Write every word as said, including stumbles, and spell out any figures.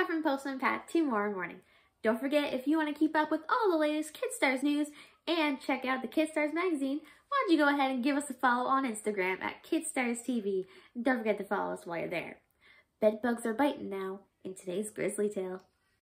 Hi from Postman Pat, tomorrow morning. Don't forget, if you want to keep up with all the latest KidStars news and check out the KidStars magazine, why don't you go ahead and give us a follow on Instagram at KidStars T V. And don't forget to follow us while you're there. Bedbugs are biting now in today's Grizzly Tale.